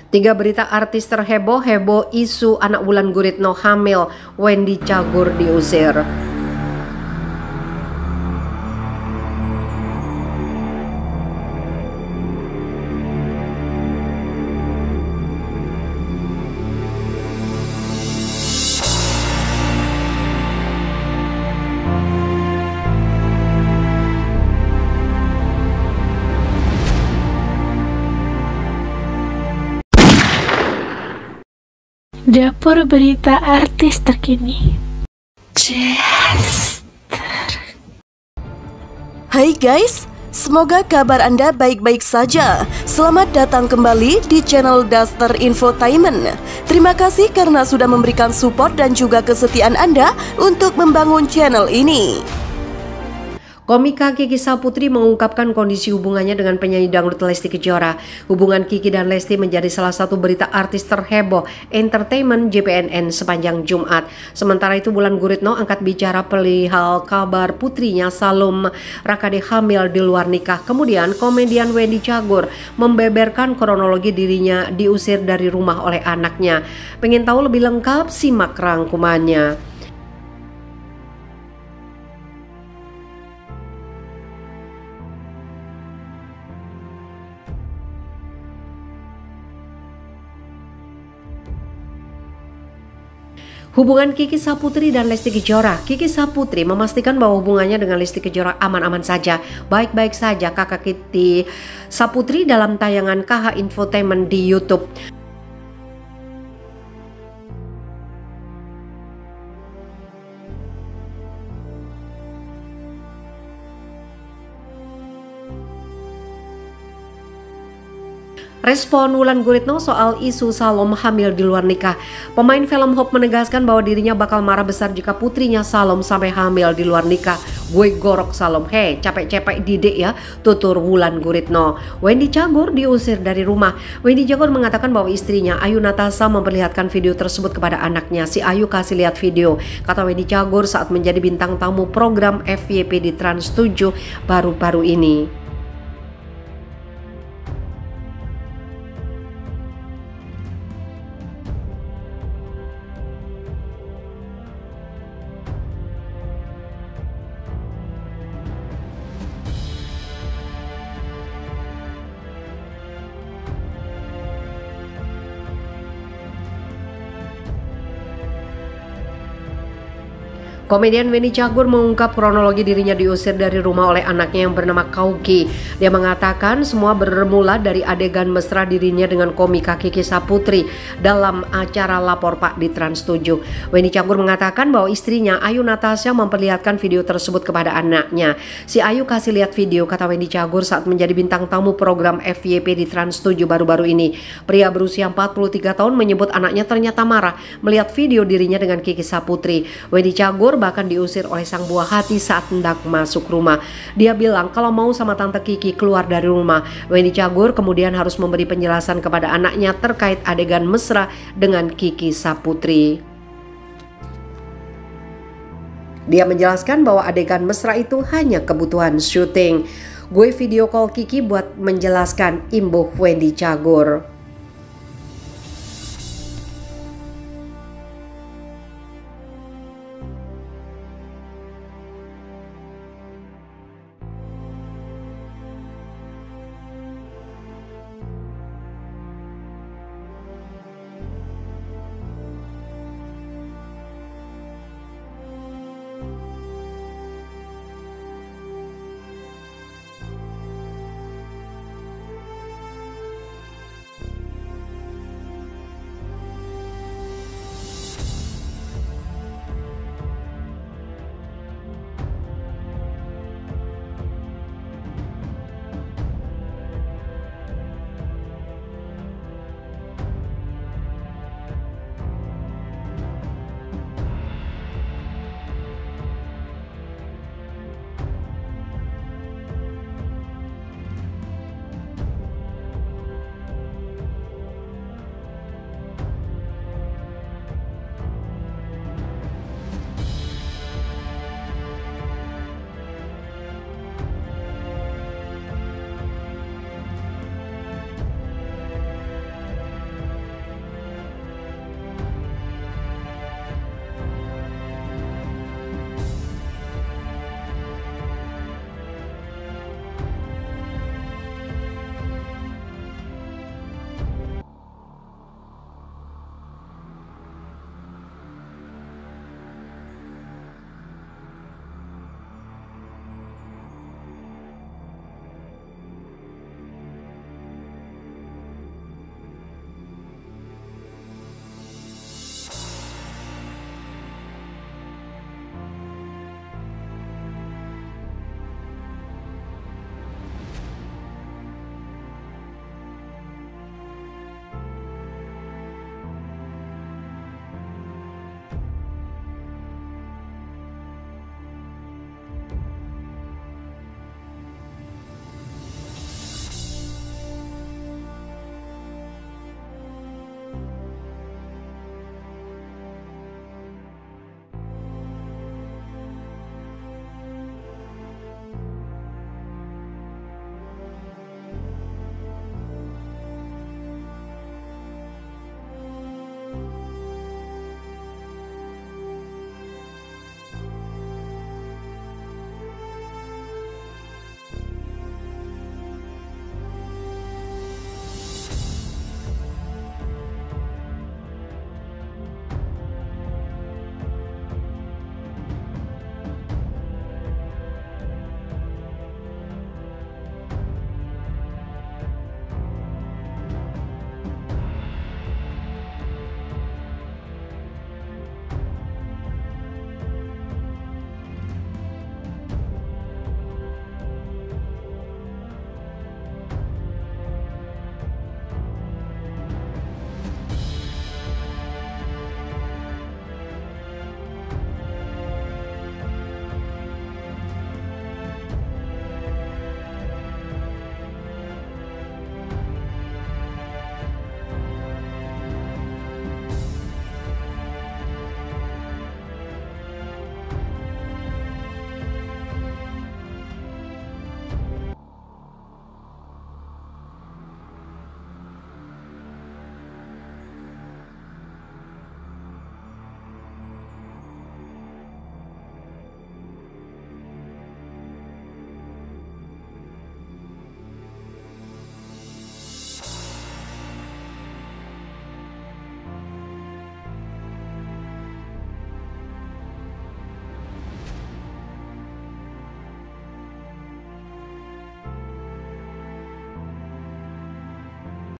Tiga berita artis terheboh, heboh isu anak Wulan Guritno hamil, Wendy Cagur diusir. Dapur berita artis terkini. Hai guys, semoga kabar Anda baik-baik saja. Selamat datang kembali di channel Daster Infotainment. Terima kasih karena sudah memberikan support dan juga kesetiaan Anda untuk membangun channel ini. Komika Kiki Saputri mengungkapkan kondisi hubungannya dengan penyanyi dangdut Lesti Kejora. Hubungan Kiki dan Lesti menjadi salah satu berita artis terheboh entertainment JPNN sepanjang Jumat. Sementara itu Wulan Guritno angkat bicara perihal kabar putrinya Salom Rakade hamil di luar nikah. Kemudian komedian Wendy Cagur membeberkan kronologi dirinya diusir dari rumah oleh anaknya. Pengen tahu lebih lengkap? Simak rangkumannya. Hubungan Kiki Saputri dan Lesti Kejora. Kiki Saputri memastikan bahwa hubungannya dengan Lesti Kejora aman-aman saja, baik-baik saja. Kakak Kiki Saputri dalam tayangan KH Infotainment di YouTube. Respon Wulan Guritno soal isu Salom hamil di luar nikah. Pemain film Hope menegaskan bahwa dirinya bakal marah besar jika putrinya Salom sampai hamil di luar nikah. Gue gorok Salom, hei capek-capek didik ya, tutur Wulan Guritno. Wendy Cagur diusir dari rumah. Wendy Cagur mengatakan bahwa istrinya Ayu Natasha memperlihatkan video tersebut kepada anaknya. Si Ayu kasih lihat video, kata Wendy Cagur saat menjadi bintang tamu program FYP di Trans 7 baru-baru ini. Komedian Wendy Cagur mengungkap kronologi dirinya diusir dari rumah oleh anaknya yang bernama Kauki. Dia mengatakan semua bermula dari adegan mesra dirinya dengan komika Kiki Saputri dalam acara Lapor Pak di Trans 7. Wendy Cagur mengatakan bahwa istrinya Ayu Natasha memperlihatkan video tersebut kepada anaknya. Si Ayu kasih lihat video, kata Wendy Cagur saat menjadi bintang tamu program FYP di Trans 7 baru-baru ini. Pria berusia 43 tahun menyebut anaknya ternyata marah melihat video dirinya dengan Kiki Saputri. Wendy Cagur bahkan diusir oleh sang buah hati saat hendak masuk rumah. Dia bilang kalau mau sama Tante Kiki keluar dari rumah. Wendy Cagur kemudian harus memberi penjelasan kepada anaknya terkait adegan mesra dengan Kiki Saputri. Dia menjelaskan bahwa adegan mesra itu hanya kebutuhan syuting. Gue video call Kiki buat menjelaskan, imbuh Wendy Cagur.